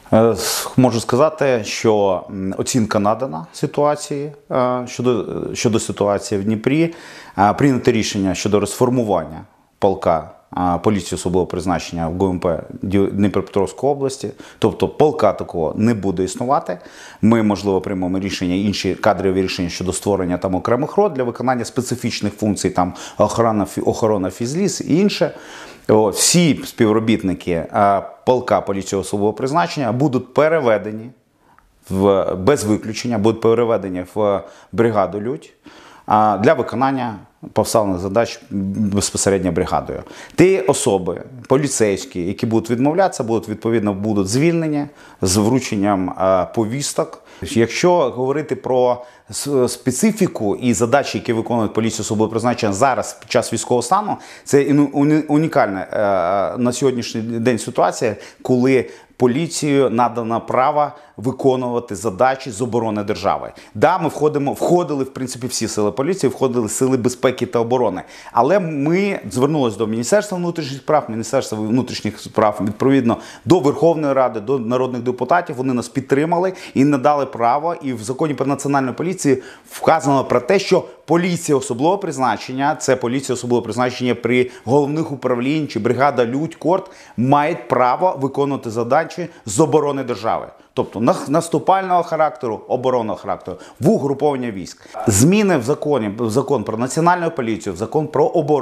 Можу сказати, що оцінка надана ситуації щодо ситуації в Дніпрі. Прийнято рішення щодо розформування полка поліції особливого призначення в ГУНП Дніпропетровської області. Тобто полка такого не буде існувати. Ми, можливо, приймемо рішення, інші кадрові рішення щодо створення там окремих рот для виконання специфічних функцій, там охорона фізліс і інше. Всі співробітники полка поліції особливого призначення будуть переведені, без виключення, будуть переведені в бригаду «Людь» для виконання поставлених задач безпосередньо бригадою. Ті особи, поліцейські, які будуть відмовлятися, будуть звільнені з врученням повісток. Якщо говорити про специфіку і задачі, які виконують поліція особливого призначення зараз під час військового стану, це унікальна на сьогоднішній день ситуація, коли поліцією надано право виконувати задачі з оборони держави. Да, ми входили, в принципі, всі сили поліції, входили сили безпеки та оборони. Але ми звернулися до Міністерства внутрішніх справ, Міністерства внутрішніх справ, відповідно, до Верховної Ради, до народних депутатів. Вони нас підтримали і надали право. І в Законі про національну поліцію вказано про те, що поліція особливого призначення, це поліція особливого призначення при головних управлінь чи бригада «Людь», «Корт» мають право виконувати задачі з оборони держави. Тобто наступального характеру, оборонного характеру, в угруповання військ. Зміни в закон про національну поліцію, в закон про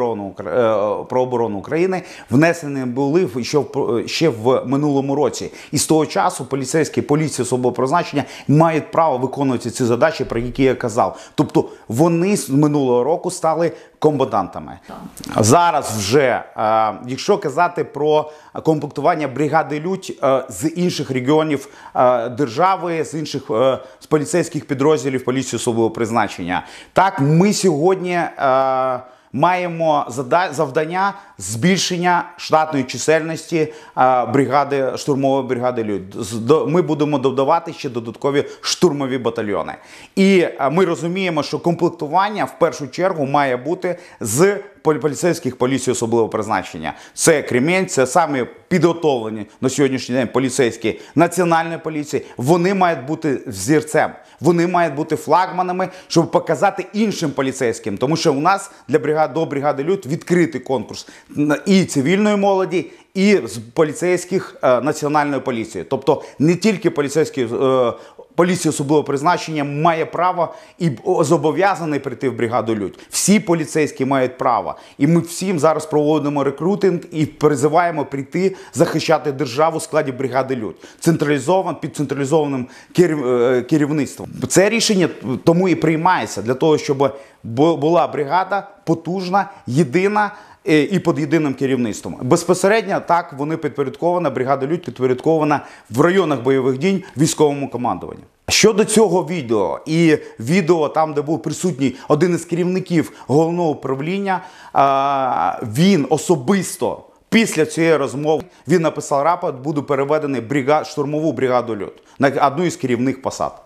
оборону України внесені були ще в минулому році. І з того часу поліції особливого призначення мають право виконувати ці задачі, про які я казав. Тобто вони з минулого року стали комбатантами. Зараз вже, якщо казати про комплектування бригади «Людь» з інших регіонів держави, з інших з поліцейських підрозділів поліції особливого призначення, так, ми сьогодні маємо завдання збільшення штатної чисельності штурмової бригади «Людь». Ми будемо додавати ще додаткові штурмові батальйони. І ми розуміємо, що комплектування в першу чергу має бути з поліцейських поліцій особливого призначення. Це Кремінь, це самі підготовлені на сьогоднішній день поліцейські національної поліції. Вони мають бути взірцем, вони мають бути флагманами, щоб показати іншим поліцейським. Тому що у нас до бригади «Людь» відкритий конкурс і цивільної молоді, і з поліцейських національної поліції. Тобто не тільки поліція особливого призначення має право і зобов'язаний прийти в бригаду «Людь». Всі поліцейські мають право. І ми всім зараз проводимо рекрутинг і призиваємо прийти захищати державу в складі бригади «Людь». Під централізованим керівництвом. Це рішення тому і приймається, для того, щоб була бригада потужна, єдина, і під єдиним керівництвом. Безпосередньо так вони підпорядкована, бригада «Людь» підпорядкована в районах бойових дій військовому командуванню. Щодо цього відео і відео там, де був присутній один із керівників головного управління, він особисто після цієї розмови він написав рапорт, буду переведений в штурмову бригаду «Людь» на одну із керівних посад.